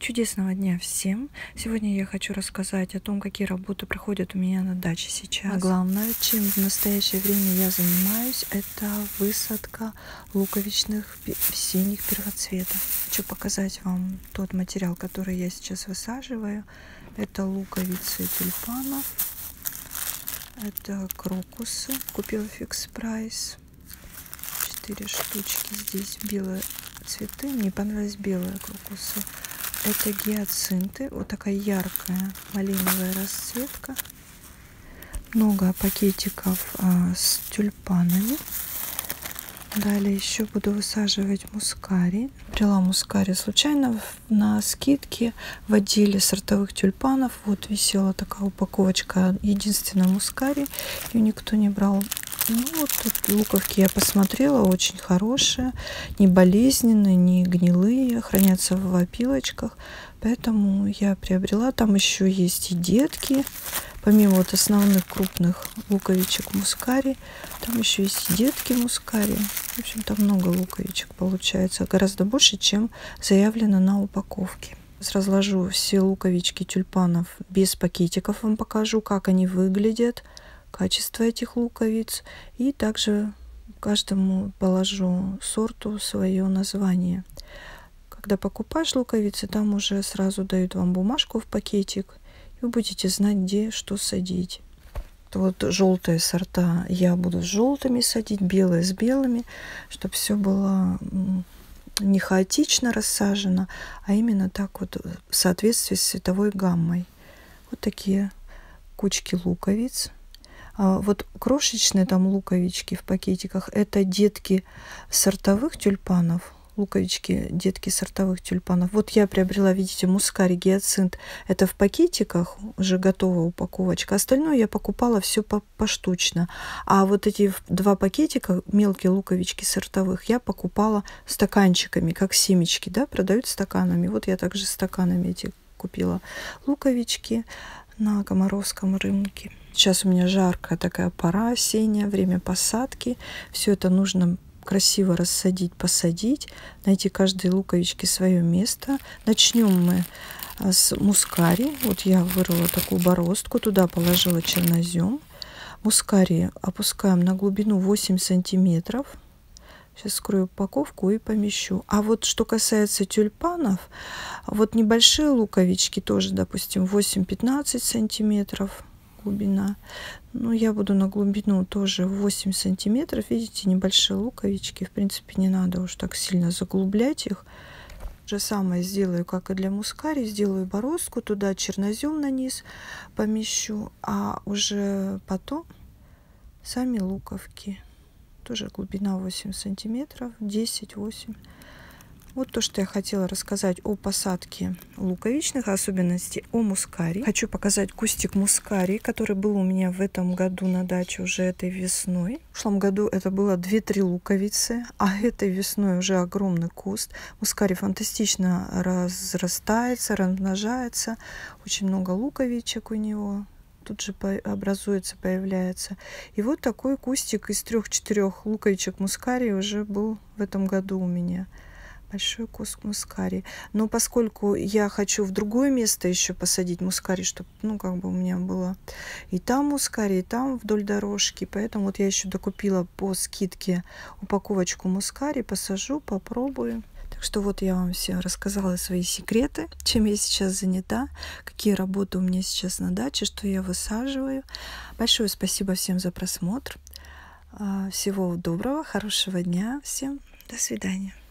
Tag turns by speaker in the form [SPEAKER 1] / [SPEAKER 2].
[SPEAKER 1] Чудесного дня всем! Сегодня я хочу рассказать о том, какие работы проходят у меня на даче сейчас. А главное, чем в настоящее время я занимаюсь, это высадка луковичных весенних первоцветов. Хочу показать вам тот материал, который я сейчас высаживаю. Это луковицы тюльпанов, это крокусы. Купила фикс прайс. 4 штучки. Здесь белые цветы. Мне понравились белые крокусы. Это гиацинты. Вот такая яркая малиновая расцветка. Много пакетиков с тюльпанами. Далее еще буду высаживать мускарий. Брала мускарий случайно на скидке в отделе сортовых тюльпанов. Вот висела такая упаковочка, единственная мускарий. Ее никто не брал. Ну, вот тут луковки я посмотрела, очень хорошие, не болезненные, не гнилые, хранятся в опилочках, поэтому я приобрела. Там еще есть и детки, помимо вот основных крупных луковичек мускарий, там еще есть и детки мускарий. В общем, там много луковичек получается, гораздо больше, чем заявлено на упаковке. Разложу все луковички тюльпанов без пакетиков, вам покажу, как они выглядят, качество этих луковиц, и также каждому положу сорту свое название. Когда покупаешь луковицы, там уже сразу дают вам бумажку в пакетик, и вы будете знать, где что садить. Вот желтые сорта я буду с желтыми садить, белые с белыми, чтобы все было не хаотично рассажено, а именно так вот в соответствии с цветовой гаммой. Вот такие кучки луковиц. Вот крошечные там луковички в пакетиках, это детки сортовых тюльпанов, луковички, детки сортовых тюльпанов. Вот я приобрела, видите, мускарий, гиацинт, это в пакетиках, уже готовая упаковочка. Остальное я покупала все поштучно. А вот эти 2 пакетика, мелкие луковички сортовых, я покупала стаканчиками, как семечки, да, продают стаканами. Вот я также стаканами эти купила луковички на Комаровском рынке. Сейчас у меня жаркая такая пора, осенняя, время посадки. Все это нужно красиво рассадить, посадить, найти каждой луковичке свое место. Начнем мы с мускарий. Вот я вырыла такую бороздку, туда положила чернозем. Мускарий опускаем на глубину 8 сантиметров. Сейчас скрою упаковку и помещу. А вот что касается тюльпанов, вот небольшие луковички тоже, допустим, 8-15 сантиметров глубина. Но я буду на глубину тоже 8 сантиметров. Видите, небольшие луковички. В принципе, не надо уж так сильно заглублять их. То же самое сделаю, как и для мускарий. Сделаю бороздку, туда чернозем на низ помещу. А уже потом сами луковки. Тоже глубина 8 сантиметров, 10-8. Вот то, что я хотела рассказать о посадке луковичных, особенности о мускарии. Хочу показать кустик мускарии, который был у меня в этом году на даче уже этой весной. В прошлом году это было 2-3 луковицы, а этой весной уже огромный куст. Мускарий фантастично разрастается, размножается. Очень много луковичек у него. Тут же образуется, появляется. И вот такой кустик из 3-4 луковичек мускарии уже был в этом году у меня. Большой куст мускарии. Но поскольку я хочу в другое место еще посадить мускарий, чтобы, ну, как бы у меня было и там мускарий, и там вдоль дорожки, поэтому вот я еще докупила по скидке упаковочку мускарий, посажу, попробую. Так что вот я вам все рассказала свои секреты, чем я сейчас занята, какие работы у меня сейчас на даче, что я высаживаю. Большое спасибо всем за просмотр. Всего доброго, хорошего дня всем. До свидания.